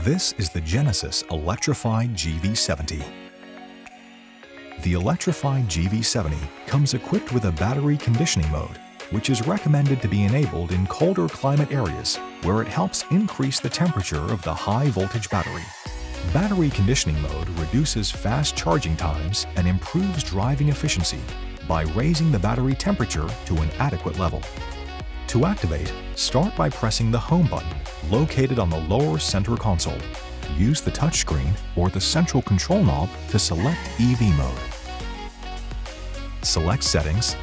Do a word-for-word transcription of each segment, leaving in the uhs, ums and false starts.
This is the Genesis Electrified G V seventy. The Electrified G V seventy comes equipped with a battery conditioning mode, which is recommended to be enabled in colder climate areas where it helps increase the temperature of the high-voltage battery. Battery conditioning mode reduces fast charging times and improves driving efficiency by raising the battery temperature to an adequate level. To activate, start by pressing the Home button located on the lower center console. Use the touchscreen or the central control knob to select E V mode. Select Settings,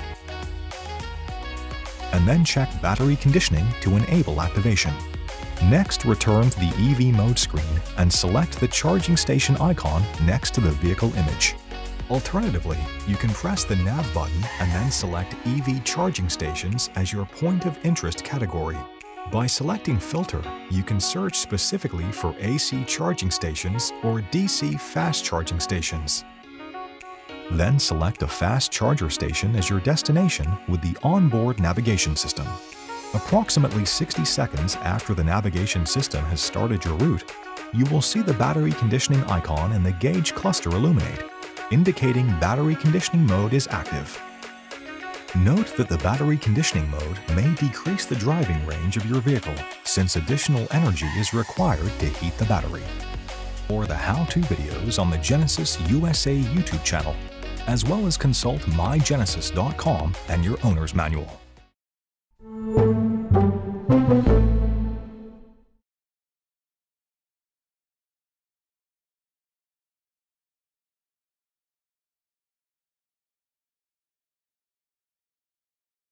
and then check Battery Conditioning to enable activation. Next, return to the E V mode screen and select the charging station icon next to the vehicle image. Alternatively, you can press the Nav button and then select E V charging stations as your point of interest category. By selecting Filter, you can search specifically for A C charging stations or D C fast charging stations. Then select a fast charger station as your destination with the onboard navigation system. Approximately sixty seconds after the navigation system has started your route, you will see the battery conditioning icon and the gauge cluster illuminate, indicating battery conditioning mode is active. Note that the battery conditioning mode may decrease the driving range of your vehicle since additional energy is required to heat the battery. For the how-to videos on the Genesis U S A YouTube channel, as well as consult my genesis dot com and your owner's manual.